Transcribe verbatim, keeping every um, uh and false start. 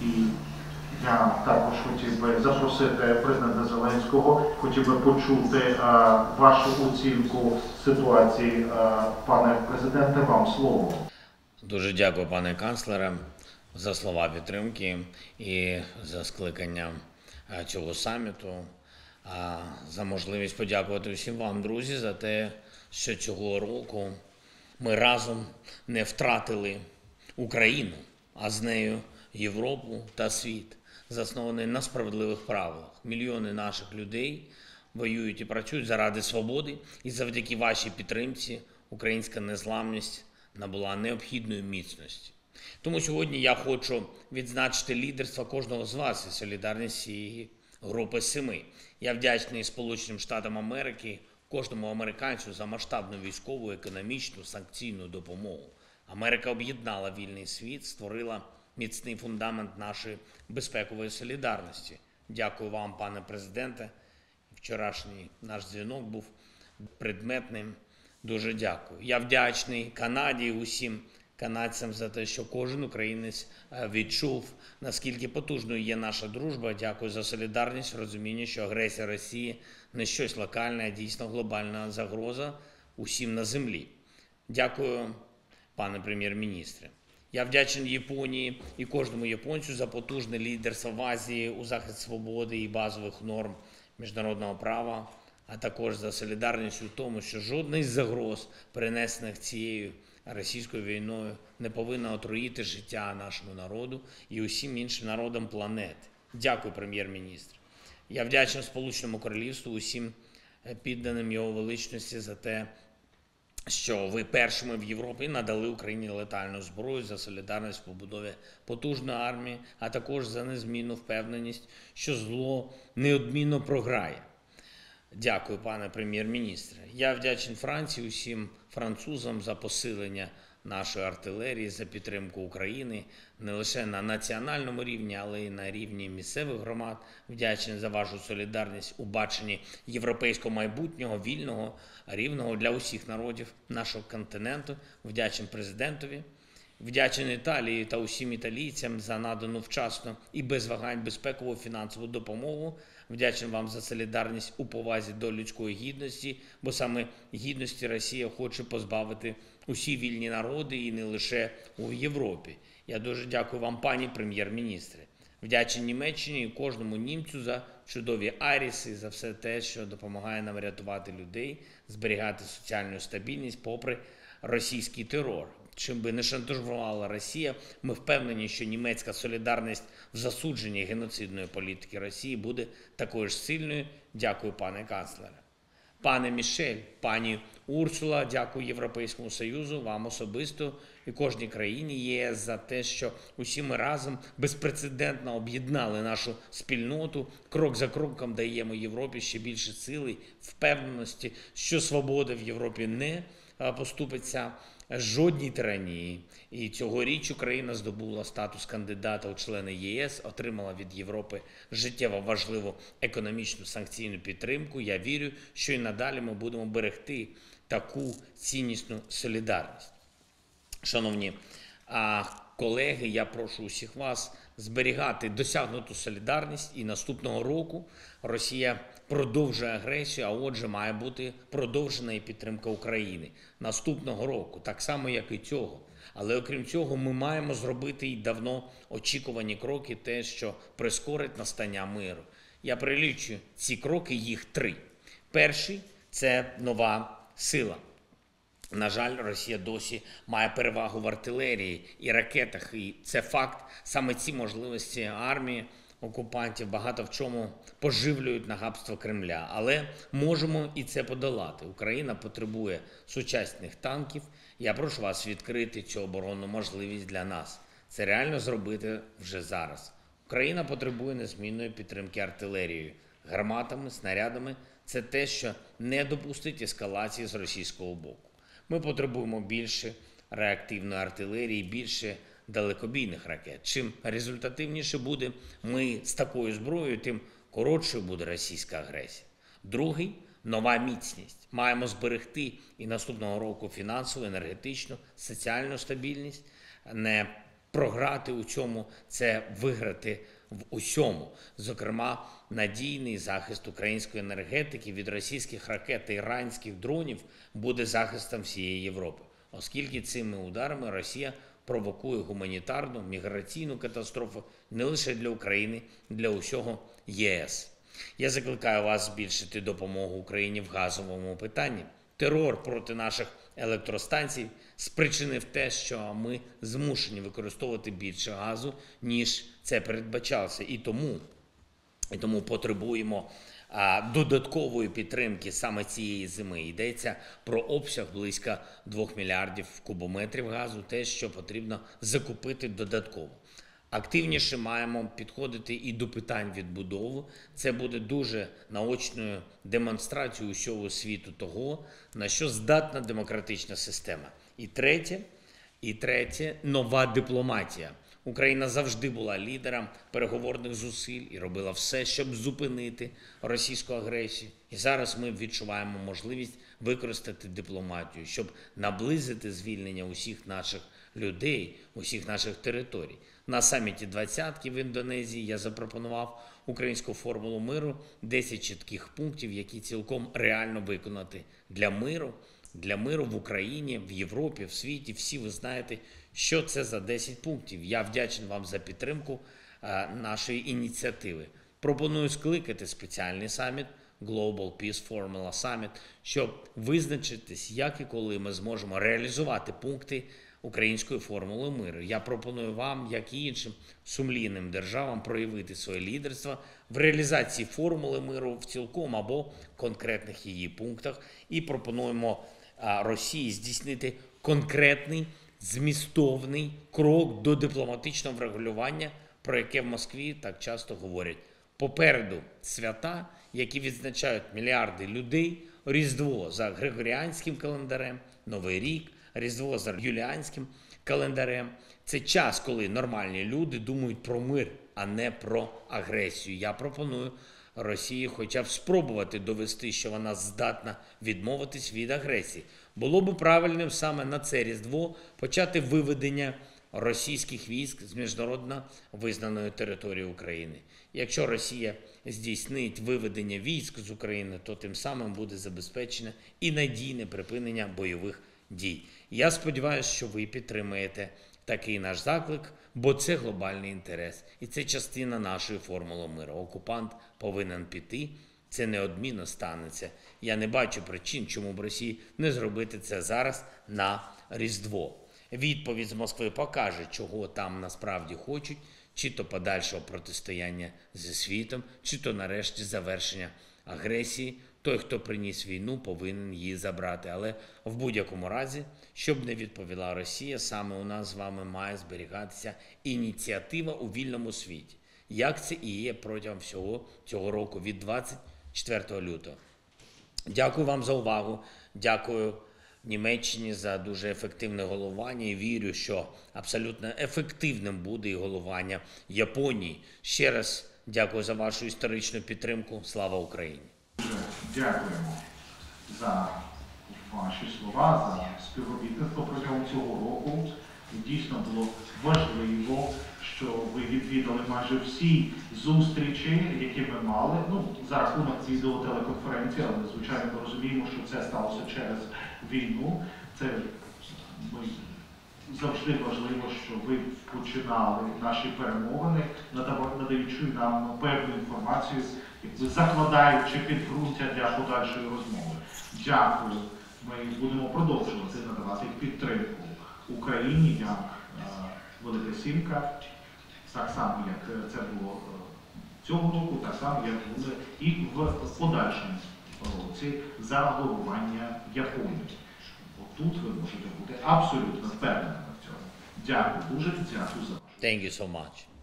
І я також хотів би запросити президента Зеленського, хотів би почути а, вашу оцінку ситуації. А, пане президенте, вам слово. Дуже дякую, пане канцлере, за слова підтримки і за скликання цього саміту, за можливість подякувати всім вам, друзі, за те, що цього року ми разом не втратили Україну, а з нею Європу та світ, заснований на справедливих правилах. Мільйони наших людей воюють і працюють заради свободи, і завдяки вашій підтримці українська незламність набула необхідної міцності. Тому сьогодні я хочу відзначити лідерство кожного з вас і солідарність цієї групи семи. Я вдячний Сполученим Штатам Америки, кожному американцю за масштабну військову, економічну, санкційну допомогу. Америка об'єднала вільний світ, створила міцний фундамент нашої безпекової солідарності. Дякую вам, пане президенте. Вчорашній наш дзвінок був предметним. Дуже дякую. Я вдячний Канаді і усім канадцям за те, що кожен українець відчув, наскільки потужною є наша дружба. Дякую за солідарність, розуміння, що агресія Росії не щось локальне, а дійсно глобальна загроза усім на землі. Дякую, пане прем'єр-міністре. Я вдячний Японії і кожному японцю за потужне лідерство в Азії у захист свободи і базових норм міжнародного права, а також за солідарність у тому, що жодна із загроз, перенесених цією російською війною, не повинна отруїти життя нашому народу і усім іншим народам планети. Дякую, прем'єр-міністр. Я вдячний Сполученому Королівству, усім підданим його величності за те, що ви першими в Європі надали Україні летальну зброю, за солідарність в побудові потужної армії, а також за незмінну впевненість, що зло неодмінно програє. Дякую, пане прем'єр-міністре. Я вдячний Франції, усім французам за посилення нашої артилерії, за підтримку України не лише на національному рівні, але й на рівні місцевих громад. Вдячний за вашу солідарність у баченні європейського майбутнього, вільного, рівного для усіх народів нашого континенту. Вдячний президентові. Вдячний Італії та усім італійцям за надану вчасно і без вагань безпекову фінансову допомогу. Вдячний вам за солідарність у повазі до людської гідності, бо саме гідності Росія хоче позбавити усі вільні народи і не лише у Європі. Я дуже дякую вам, пані прем'єр-міністре. Вдячний Німеччині і кожному німцю за чудові айріси, за все те, що допомагає нам рятувати людей, зберігати соціальну стабільність попри російський терор. Чим би не шантажувала Росія, ми впевнені, що німецька солідарність в засудженні геноцидної політики Росії буде такою ж сильною. Дякую, пане канцлере. Пане Мішель, пані Урсула, дякую Європейському Союзу, вам особисто і кожній країні ЄС за те, що усі ми разом безпрецедентно об'єднали нашу спільноту, крок за кроком даємо Європі ще більше сили, впевненості, що свобода в Європі не поступиться жодній тиранії. І цьогоріч Україна здобула статус кандидата у члени ЄС, отримала від Європи життєво важливу економічну санкційну підтримку. Я вірю, що і надалі ми будемо берегти таку ціннісну солідарність. Шановні а, колеги, я прошу усіх вас зберігати досягнуту солідарність, і наступного року Росія продовжує агресію, а отже має бути продовжена і підтримка України. Наступного року, так само як і цього. Але окрім цього ми маємо зробити й давно очікувані кроки, те, що прискорить настання миру. Я перелічу ці кроки, їх три. Перший – це нова сила. На жаль, Росія досі має перевагу в артилерії і ракетах, і це факт. Саме ці можливості армії окупантів багато в чому поживлюють нахабство Кремля. Але можемо і це подолати. Україна потребує сучасних танків. Я прошу вас відкрити цю оборонну можливість для нас. Це реально зробити вже зараз. Україна потребує незмінної підтримки артилерією, гарматами, снарядами. Це те, що не допустить ескалації з російського боку. Ми потребуємо більше реактивної артилерії, більше далекобійних ракет. Чим результативніше буде ми з такою зброєю, тим коротшою буде російська агресія. Другий – нова міцність. Маємо зберегти і наступного року фінансову, енергетичну, соціальну стабільність, не програти у цьому – це виграти в усьому. Зокрема, надійний захист української енергетики від російських ракет та іранських дронів буде захистом всієї Європи, оскільки цими ударами Росія провокує гуманітарну, міграційну катастрофу не лише для України, для усього ЄС. Я закликаю вас збільшити допомогу Україні в газовому питанні. Терор проти наших електростанцій спричинив те, що ми змушені використовувати більше газу, ніж це передбачалося. І тому, і тому потребуємо а, додаткової підтримки саме цієї зими. Йдеться про обсяг близько двох мільярдів кубометрів газу, те, що потрібно закупити додатково. Активніше маємо підходити і до питань відбудови. Це буде дуже наочною демонстрацією усього світу того, на що здатна демократична система. І третє, і третє – нова дипломатія. Україна завжди була лідером переговорних зусиль і робила все, щоб зупинити російську агресію. І зараз ми відчуваємо можливість використати дипломатію, щоб наблизити звільнення усіх наших людей, усіх наших територій. На саміті двадцятки в Індонезії я запропонував українську формулу миру, десять чітких пунктів, які цілком реально виконати для миру, для миру в Україні, в Європі, в світі. Всі ви знаєте, що це за десять пунктів. Я вдячний вам за підтримку а, нашої ініціативи. Пропоную скликати спеціальний саміт Global Peace Formula Summit, щоб визначитись, як і коли ми зможемо реалізувати пункти української формули миру. Я пропоную вам, як і іншим сумлінним державам, проявити своє лідерство в реалізації формули миру в цілком або конкретних її пунктах. І пропонуємо а, Росії здійснити конкретний, змістовний крок до дипломатичного врегулювання, про яке в Москві так часто говорять. Попереду свята, які відзначають мільярди людей, Різдво за Григоріанським календарем, Новий рік, Різдво за юліанським календарем. Це час, коли нормальні люди думають про мир, а не про агресію. Я пропоную Росії хоча б спробувати довести, що вона здатна відмовитись від агресії. Було б правильним саме на це Різдво почати виведення російських військ з міжнародно визнаної території України. Якщо Росія здійснить виведення військ з України, то тим самим буде забезпечене і надійне припинення бойових дій. Я сподіваюся, що ви підтримаєте такий наш заклик, бо це глобальний інтерес. І це частина нашої формули миру. Окупант повинен піти, це неодмінно станеться. Я не бачу причин, чому б Росії не зробити це зараз на Різдво. Відповідь з Москви покаже, чого там насправді хочуть, чи то подальшого протистояння зі світом, чи то нарешті завершення агресії. Той, хто приніс війну, повинен її забрати. Але в будь-якому разі, щоб не відповіла Росія, саме у нас з вами має зберігатися ініціатива у вільному світі. Як це і є протягом всього цього року, від двадцять четвертого лютого. Дякую вам за увагу. Дякую Німеччині за дуже ефективне головування і вірю, що абсолютно ефективним буде і головування Японії. Ще раз дякую за вашу історичну підтримку. Слава Україні! Дякуємо за ваші слова, за співробітництво протягом цього року. Дійсно було важливо, що ви відвідали майже всі зустрічі, які ми мали. Ну, за рахунок відеотелеконференції, але, звичайно, ми розуміємо, що це сталося через війну. Це ми, завжди важливо, що ви починали наші перемовини, надаючи нам певну інформацію, якби закладаючи підґрунтя для подальшої розмови. Дякую. Ми будемо продовжувати надавати підтримку Україні як е, Велика Сімка, так само, як це було е, цього року, так само, як буде і в подальшому році за головування Японії. Отут ви можете бути абсолютно впевненими в цьому. Дякую дуже, дякую за вашу. Thank you so much.